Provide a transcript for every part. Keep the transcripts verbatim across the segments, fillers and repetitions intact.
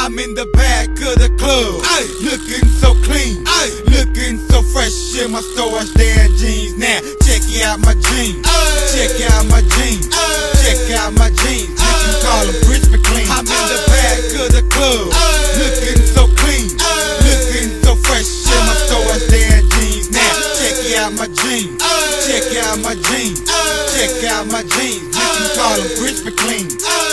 I'm in the back of the club, ay, looking so clean, ay, looking so fresh in my Stores There jeans. Now check out my jeans, ay, check out my jeans, ay, check out my jeans. You can call them crispy clean. I'm in the back of the club, ay, looking so clean, ay, looking so fresh in my Stores There jeans. Now check out my jeans, ay, check out my jeans, ay, check out my jeans. You can call them crispy clean.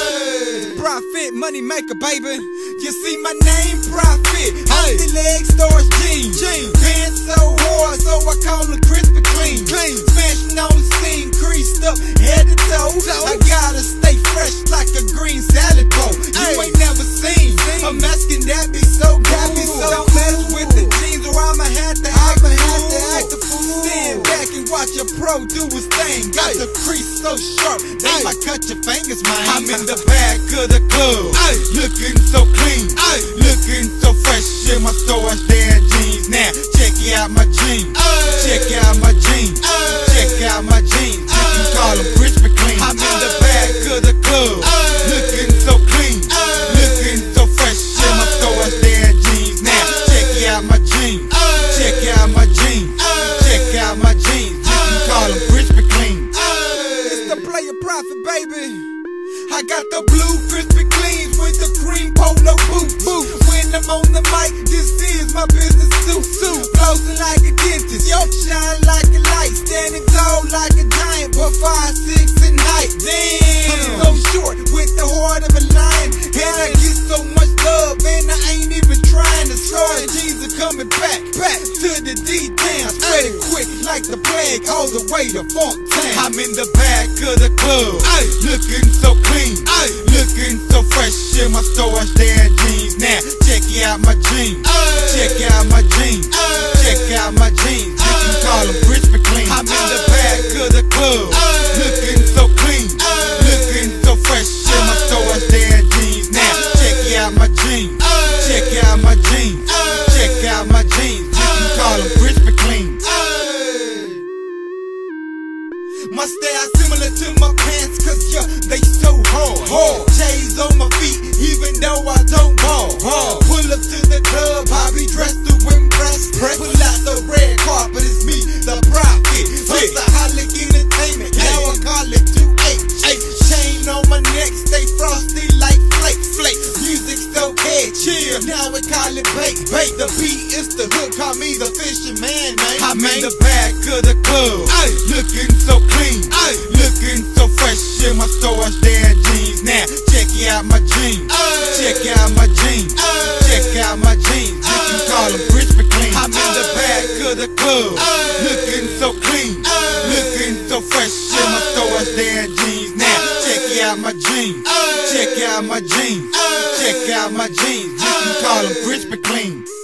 Profit, money maker, baby. You see my name, Profit. I'm the leg stores jeans. Pants so hard, so I call it crispy clean. Clean. Smashing on the scene, creased up, head to toe. I gotta stay fresh like a green salad bowl. You ain't never seen a masking that be so cool. Be so Don't mess with the jeans or I'ma have to act, have to act a fool. Stand back and watch a pro do his thing. Got the crease so sharp, they might cut your fingers, man. I'm in the back of the club, ay, looking so clean, ay, looking so fresh in my Stores There jeans. Now check out my jeans, ay, check out my jeans, ay, check out my jeans. You can call them crispy clean. I'm in the back of the club, ay, looking so clean, ay, looking so fresh in my Stores There jeans. Now check out my jeans, ay, check out my jeans, ay, check out my jeans. You can call them crispy clean. It's the player Prophet, baby. I got the blue crispy cleans with the cream polo boots. Boot. When I'm on the mic, this is my business suit. Suit. Flossing like a dentist, yo, shine like a light. Standing tall like a giant, but five six in height. Damn, I'm so short with the heart of a lion, and I get so much love, and I ain't even trying to start. Jeans are coming back, back to the D-town. Spread it quick like the plague, all the way to Funk Town. I'm in the back of the club, ay, looking so clean, ay, looking so fresh in my Stores There jeans. Now check out my jeans, ay, check out my jeans, ay, check out my jeans. You can call them crispy clean. I'm in the back of the club, ay, looking so clean, ay, looking so fresh in my Stores There jeans. Now check out my jeans, ay, check out my jeans, ay, check out my jeans. You can call them crispy clean. My style similar to my pants, cause yeah, they so hard, hard. J's on my feet, even though I don't ball, hard. Pull up to the club, I be dressed to impress. Pull out the red carpet, it's me, the Prophet. First the Holic Entertainment, now I call it two H. Chain on my neck, stay frosty like flake, flake. Music so catchy, now we call it bake, bake. The beat is the hook, call me the fisherman, man. I'm in the back of the club, ay, looking so clean, ay, looking so fresh in my Stores There jeans. Now check out my jeans, ay, check out my jeans, ay, check out my jeans. You can call them crispy clean. I'm in the back of the club, ay, looking so clean, ay, looking so fresh in my Stores There jeans. Now check out my jeans, ay, check out my jeans, ay, check out my jeans. You can call them crispy clean.